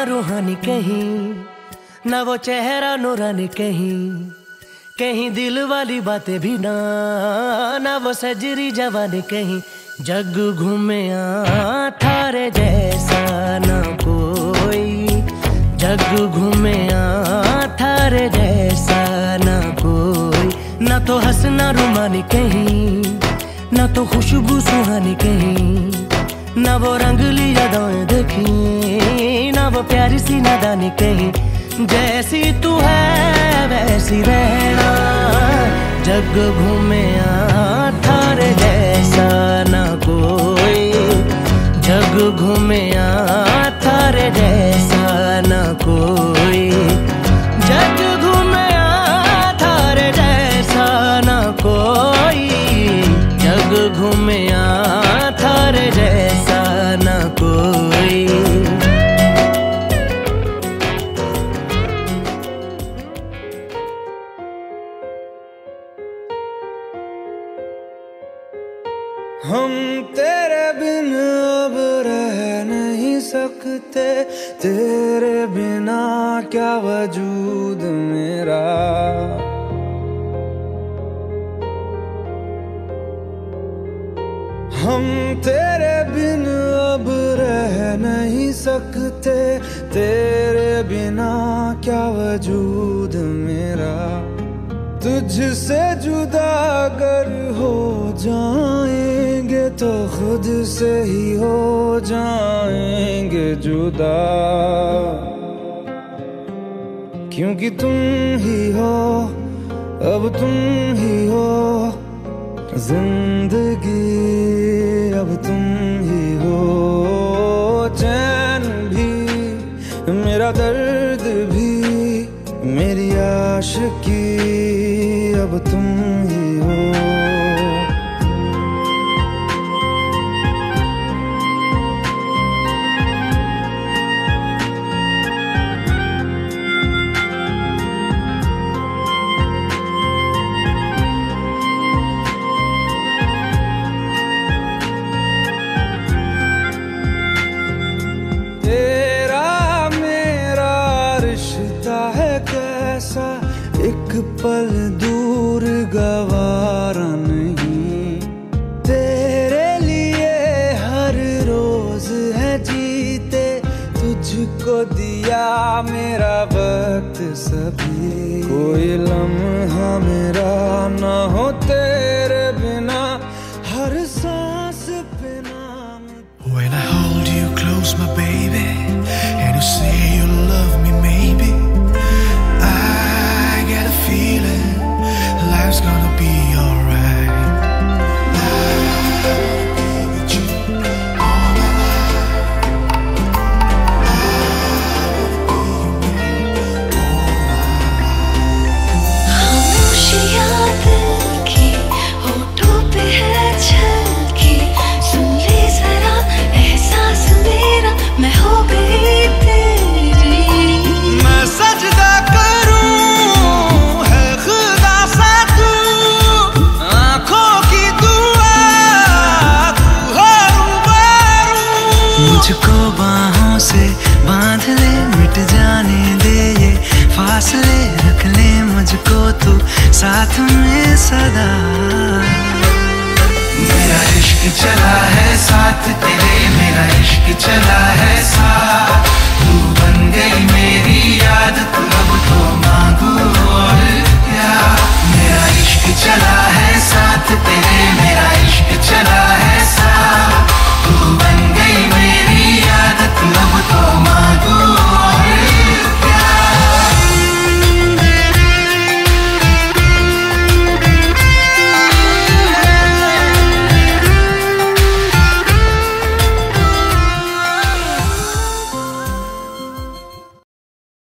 रूहानी कहीं, ना वो चेहरा नूरानी कहीं, कहीं दिल वाली बातें भी ना वो सजरी जवानी कहीं। जग घूमे थारे जैसा ना कोई, जग घूमे थारे जैसा ना कोई। ना तो हंसना रुमानी कहीं, ना तो खुशबू सुहानी कहीं, ना वो रंगली यादें देखी, ना वो प्यारी सी नादानी कहीं। जैसी तू है वैसी रहना, जग घूमे थारे जैसा ना कोई, जग घूमे थारे जैसा ना कोई, जग घूमे थारे जैसा ना कोई, जग घूमे थारे जैसा ना कोई। हम तेरे बिन अब रह नहीं सकते, तेरे बिना क्या वजूद मेरा। हम तेरे बिन अब रह नहीं सकते, तेरे बिना क्या वजूद मेरा। तुझसे जुदा अगर हो जाएंगे तो खुद से ही हो जाएंगे जुदा, क्योंकि तुम ही हो, अब तुम ही हो जिंदगी, अब तुम ही हो। चैन भी मेरा दर्द भी मेरी आशिकी, अब तुम ही हो। तेरा मेरा रिश्ता है कैसा, एक पल दूर गवारा नहीं। तेरे लिए हर रोज है जीते, तुझको दिया मेरा वक्त सभी। कोई लम्हा मेरा ना हो तेरे बिना, हर सांस पे नाम। When I hold you close my baby, and you say you love me maybe, I get a feeling life's gonna be alright. I'll be with you all my life. I wanna be your baby all my life. खामोशियाँ दिल की होठों पे है छलकी, सुन ले जरा एहसास मेरा, मैं हो गई तेरी। मैं सजदा करूं है खुदा सा तू, आँखों की दुआ तू हो रूबरू। मुझको बाहों से बांध ले, मिट जाने दे ये फासले, रख ले मुझको तू साथ में सदा। मेरा इश्क चला है साथ तेरे, मेरा इश्क चला है साथ, तू बन गई मेरी याद, तू